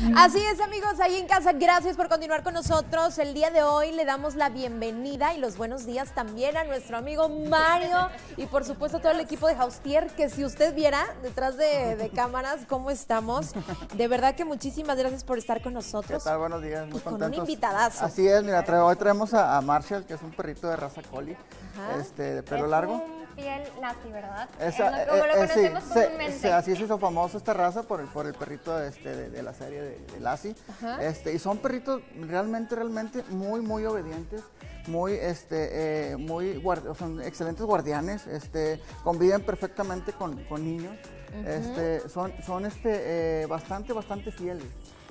Así es, amigos, ahí en casa, gracias por continuar con nosotros. El día de hoy le damos la bienvenida y los buenos días también a nuestro amigo Mario y por supuesto a todo el equipo de Haustier, que si usted viera detrás de cámaras cómo estamos, de verdad que muchísimas gracias por estar con nosotros. ¿Qué tal? Buenos días, muy y con contentos. un invitadazo. Así es, mira, hoy traemos a Marshall, que es un perrito de raza collie, de pelo largo. Un fiel Lassie, ¿verdad? Como lo conocemos comúnmente. Así se hizo famoso esta raza por el perrito de la serie de Lassie. Y son perritos realmente muy obedientes, son excelentes guardianes, conviven perfectamente con niños, son bastante fieles.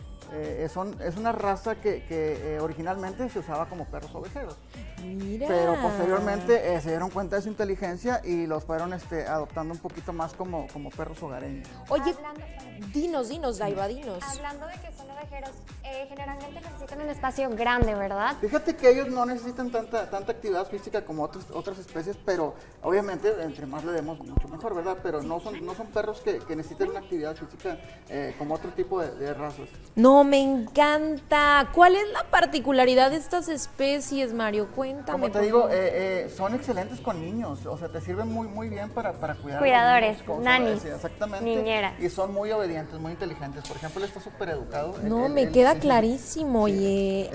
Es una raza que originalmente se usaba como perros ovejeros. Mira. Pero posteriormente se dieron cuenta de su inteligencia y los fueron adoptando un poquito más como perros hogareños. Oye, dinos, Daiva, dinos. Hablando de que son ovejeros, generalmente necesitan un espacio grande, ¿verdad? Fíjate que ellos no necesitan tanta actividad física como otras especies, pero obviamente entre más le demos mucho mejor, ¿verdad? Pero no son perros que necesiten una actividad física como otro tipo de razas. No, me encanta. ¿Cuál es la particularidad de estas especies, Mario? Cuéntame. Como te digo, son excelentes con niños, o sea, te sirven muy bien para cuidar. Cuidadores, a los niños, nanis, sí, exactamente. niñeras. Y son muy obedientes, muy inteligentes. Por ejemplo, él está súper educado. No, me queda clarísimo, oye.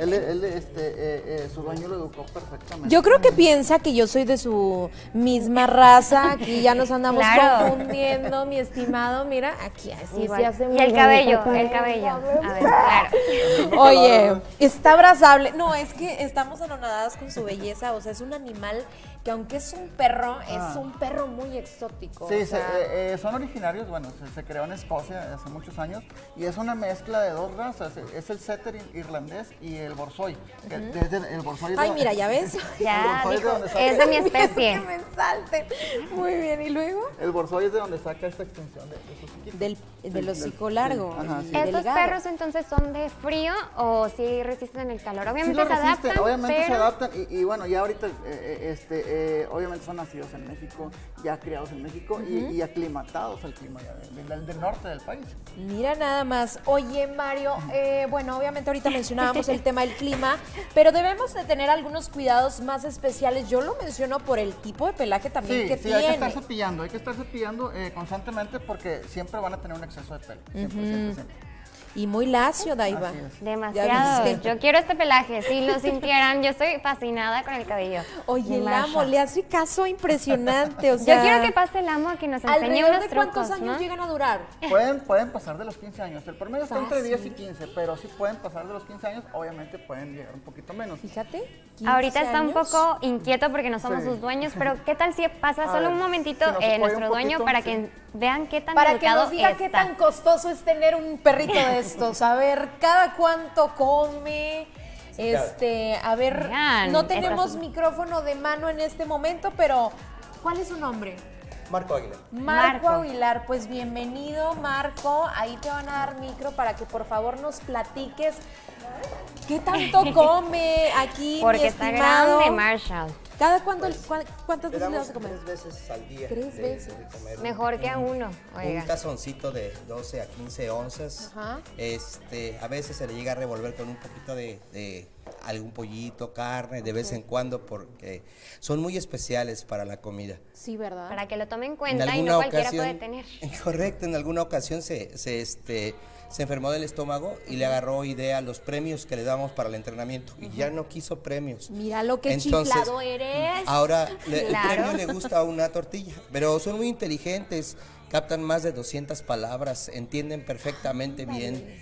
Su dueño lo educó perfectamente. Yo creo que piensa que yo soy de su misma raza, aquí ya nos andamos confundiendo, mi estimado, mira, aquí así se hace. Y el cabello. A ver, claro. Oye, está abrazable. No, es que estamos anonadadas con su belleza, o sea, es un animal que aunque es un perro, es un perro muy exótico. Sí, o sea, son originarios, bueno, se creó en Escocia hace muchos años y es una mezcla de dos razas, es el setter irlandés y el borzoi. El borzoi ay, mira, ¿ya ves? Ya, dijo, es de mi especie. Que me salten. Muy bien, ¿y luego? El borzoi es de donde saca esta extensión de sus chiquitos. Del hocico largo. Ajá, sí. ¿Estos delgado. perros entonces son de frío o sí resisten el calor? Obviamente Sí lo se resisten, adaptan, obviamente se pero... adaptan y bueno, ya ahorita obviamente son nacidos en México, ya criados en México y aclimatados al clima del norte del país. Mira nada más. Oye, Mario, bueno, obviamente ahorita mencionábamos el tema del clima, pero debemos de tener algunos cuidados más especiales. Yo lo menciono por el tipo de pelaje también que tiene. Hay que estar cepillando constantemente porque siempre van a tener un exceso de pelo. Siempre. Y muy lacio, Daiva. Demasiado. Yo quiero este pelaje. Si lo sintieran, yo estoy fascinada con el cabello. Oye, el amo, le hace caso impresionante. O sea, yo quiero que pase el amo a que nos enseñe unos ¿de trucos, cuántos años ¿no? llegan a durar? Pueden pasar de los 15 años. El promedio está entre 10 y 15, pero si pueden pasar de los 15 años, obviamente pueden llegar un poquito menos. Fíjate. Ahorita está un años. poco inquieto porque no somos sus dueños, pero ¿qué tal si pasa solo un momentito nuestro dueño para que vean qué tan para educado que nos diga está? qué tan costoso es tener un perrito de estos? A ver, cada cuánto come. A ver, Oigan, no tenemos micrófono de mano en este momento, pero ¿cuál es su nombre? Marco Aguilar. Marco Aguilar, pues bienvenido, Marco. Ahí te van a dar micro para que por favor nos platiques qué tanto come aquí, Porque mi está estimado. grande, Marshall. ¿Cuántas veces le vas a comer? 3 veces al día. 3 veces. De comer Mejor que a uno. Oiga. un tazoncito de 12 a 15 onzas. Ajá. A veces se le llega a revolver con un poquito de algún pollito, carne, de vez en cuando, porque son muy especiales para la comida. Sí, ¿verdad? Para que lo tomen en cuenta y no cualquiera puede tener. Correcto, en alguna ocasión se enfermó del estómago y le agarró idea a los premios que le damos para el entrenamiento y ya no quiso premios. Mira lo que Entonces, chiflado eres. Ahora el Claro. premio le gusta una tortilla, pero son muy inteligentes, captan más de 200 palabras, entienden perfectamente bien.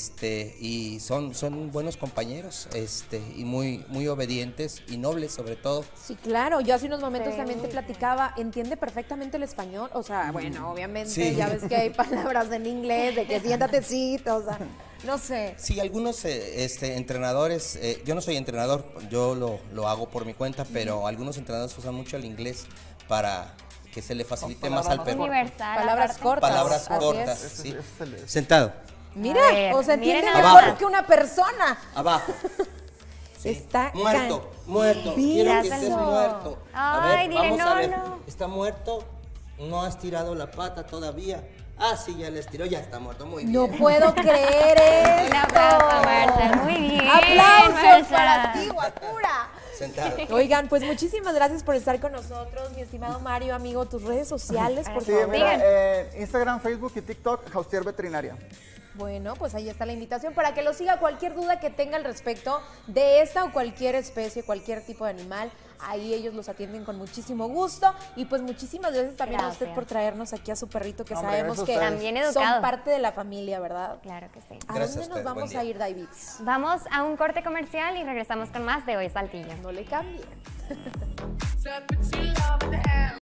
Y son buenos compañeros, y muy obedientes y nobles sobre todo. Sí, claro, yo hace unos momentos también te platicaba, entiende perfectamente el español, o sea, bueno, obviamente Sí. ya ves que hay palabras en inglés, de que siéntate, o sea, no sé. Sí, algunos entrenadores, yo no soy entrenador, yo lo hago por mi cuenta, pero algunos entrenadores usan mucho el inglés para que se le facilite más al perro. Universal. Palabras aparte. cortas. Palabras Así cortas, es. sí. Es Sentado, Mira, A ver, o sea, miren entiende abajo. mejor que una persona. abajo. Sí. Está muerto, muerto. Mira, Quiero que estés hazlo. muerto. A Ay, ver, dile vamos no, a ver. no. Está muerto, no has tirado la pata todavía. Ah, sí, ya le estiró, ya está muerto, muy bien. No puedo creer esto. Un aplauso, Marcia, muy bien. ¡Aplausos Marcia. para ti, guapura! Sentado. Oigan, pues muchísimas gracias por estar con nosotros, mi estimado Mario, amigo, tus redes sociales, por Sí, favor. mira, Instagram, Facebook y TikTok, Jaustier Veterinaria. Bueno, pues ahí está la invitación para que lo siga. Cualquier duda que tenga al respecto de esta o cualquier especie, cualquier tipo de animal, ahí ellos los atienden con muchísimo gusto. Y pues muchísimas gracias también a usted por traernos aquí a su perrito, que sabemos que también son educado. parte de la familia, ¿verdad? Claro que sí. ¿A Gracias dónde a nos usted, vamos buen a día. ir, David? Vamos a un corte comercial y regresamos con más de Hoy Saltillo. No le cambien.